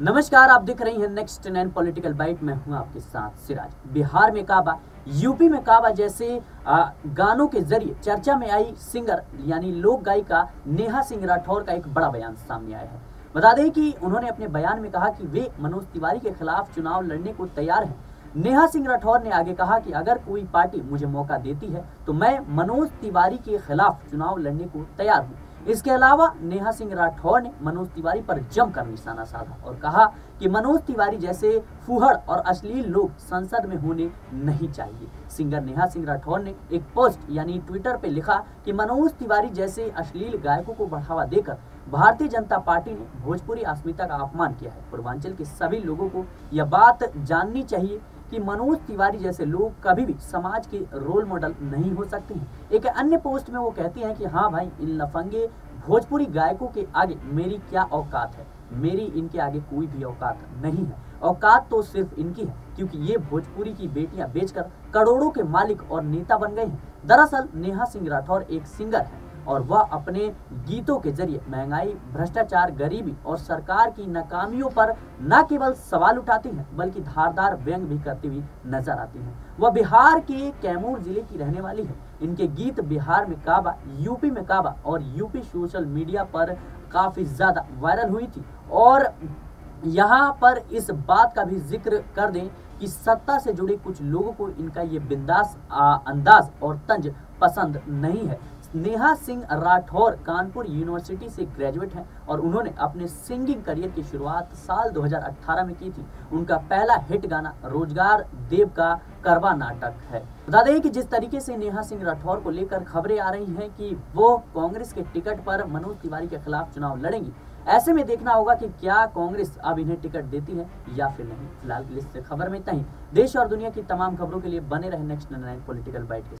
नमस्कार, आप देख रही हैं नेक्स्ट 9 पॉलिटिकल बाइट में हूं आपके साथ सिराज। बिहार में काबा, यूपी में काबा जैसे गानों के जरिए चर्चा में आई सिंगर यानी लोक गायिका नेहा सिंह राठौर का एक बड़ा बयान सामने आया है। बता दें कि उन्होंने अपने बयान में कहा कि वे मनोज तिवारी के खिलाफ चुनाव लड़ने को तैयार हैं। नेहा सिंह राठौर ने आगे कहा कि अगर कोई पार्टी मुझे मौका देती है तो मैं मनोज तिवारी के खिलाफ चुनाव लड़ने को तैयार हूँ। इसके अलावा नेहा सिंह राठौर ने मनोज तिवारी पर जमकर निशाना साधा और कहा कि मनोज तिवारी जैसे फूहड़ और अश्लील लोग संसद में होने नहीं चाहिए। सिंगर नेहा सिंह राठौर ने एक पोस्ट यानी ट्विटर पे लिखा कि मनोज तिवारी जैसे अश्लील गायकों को बढ़ावा देकर भारतीय जनता पार्टी ने भोजपुरी अस्मिता का अपमान किया है। पूर्वांचल के सभी लोगों को यह बात जाननी चाहिए कि मनोज तिवारी जैसे लोग कभी भी समाज के रोल मॉडल नहीं हो सकते हैं। एक अन्य पोस्ट में वो कहती हैं कि हाँ भाई, इन लफंगे भोजपुरी गायकों के आगे मेरी क्या औकात है, मेरी इनके आगे कोई भी औकात नहीं है। औकात तो सिर्फ इनकी है क्योंकि ये भोजपुरी की बेटियां बेचकर करोड़ों के मालिक और नेता बन गए हैं। दरअसल नेहा सिंह राठौर एक सिंगर है और वह अपने गीतों के जरिए महंगाई, भ्रष्टाचार, गरीबी और सरकार की नाकामियों पर न केवल सवाल उठाती हैं बल्कि धारदार व्यंग भी करती हुई नजर आती हैं। वह बिहार के कैमूर जिले की रहने वाली है। इनके गीत बिहार में काबा, यूपी में काबा और यूपी सोशल मीडिया पर काफी ज्यादा वायरल हुई थी। और यहाँ पर इस बात का भी जिक्र कर दें कि सत्ता से जुड़े कुछ लोगों को इनका ये बिंदास अंदाज और तंज पसंद नहीं है। नेहा सिंह राठौर कानपुर यूनिवर्सिटी से ग्रेजुएट हैं और उन्होंने अपने सिंगिंग करियर की शुरुआत साल 2018 में की थी। उनका पहला हिट गाना रोजगार देव का करवा नाटक है। बता दें कि जिस तरीके से नेहा सिंह राठौर को लेकर खबरें आ रही हैं कि वो कांग्रेस के टिकट पर मनोज तिवारी के खिलाफ चुनाव लड़ेंगी, ऐसे में देखना होगा कि क्या कांग्रेस अब इन्हें टिकट देती है या फिर नहीं। फिलहाल के लिए खबर में इतना ही। देश और दुनिया की तमाम खबरों के लिए बने रहे नेक्स्ट 9 पॉलिटिकल बाइट के